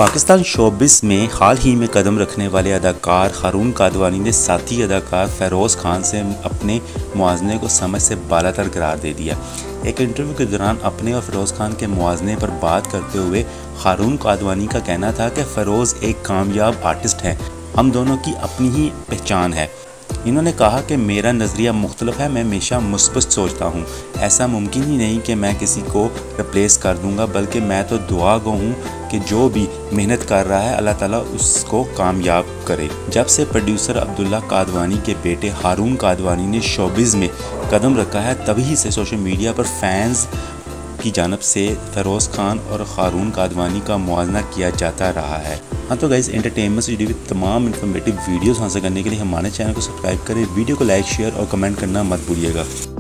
Pakistan showbiz में हाल ही में कदम रखने वाले अदाकार हारून कादवानी ने साथी अदाकार फ़ेरोज़ खान से अपने मुआज़ने को समझ से बालातर करार दे दिया। एक इंटरव्यू के दौरान अपने और फ़ेरोज़ खान के मुआज़ने पर बात करते हुए हारून कादवानी का कहना था कि फ़ेरोज़ एक कामयाब आर्टिस्ट हैं, हम दोनों की अपनी ही पहचान है। इन्होंने कहा कि मेरा नज़रिया मुख्तलिफ है, मैं हमेशा मुस्बत सोचता हूँ। ऐसा मुमकिन ही नहीं कि मैं किसी को रिप्लेस कर दूँगा, बल्कि मैं तो दुआ गो हूँ कि जो भी मेहनत कर रहा है अल्लाह ताला उसको कामयाब करे। जब से प्रोड्यूसर अब्दुल्ला कादवानी के बेटे हारून कादवानी ने शोबिज़ में कदम रखा है, तभी से सोशल मीडिया पर फैंस की जानब से फ़ेरोज़ खान और हारून कादवानी का मुआवजा किया जाता रहा है। हाँ तो गाइस, एंटरटेनमेंट से जुड़ी हुई तमाम इन्फॉर्मेटिव वीडियोस हासिल करने के लिए हमारे चैनल को सब्सक्राइब करें, वीडियो को लाइक शेयर और कमेंट करना मत भूलिएगा।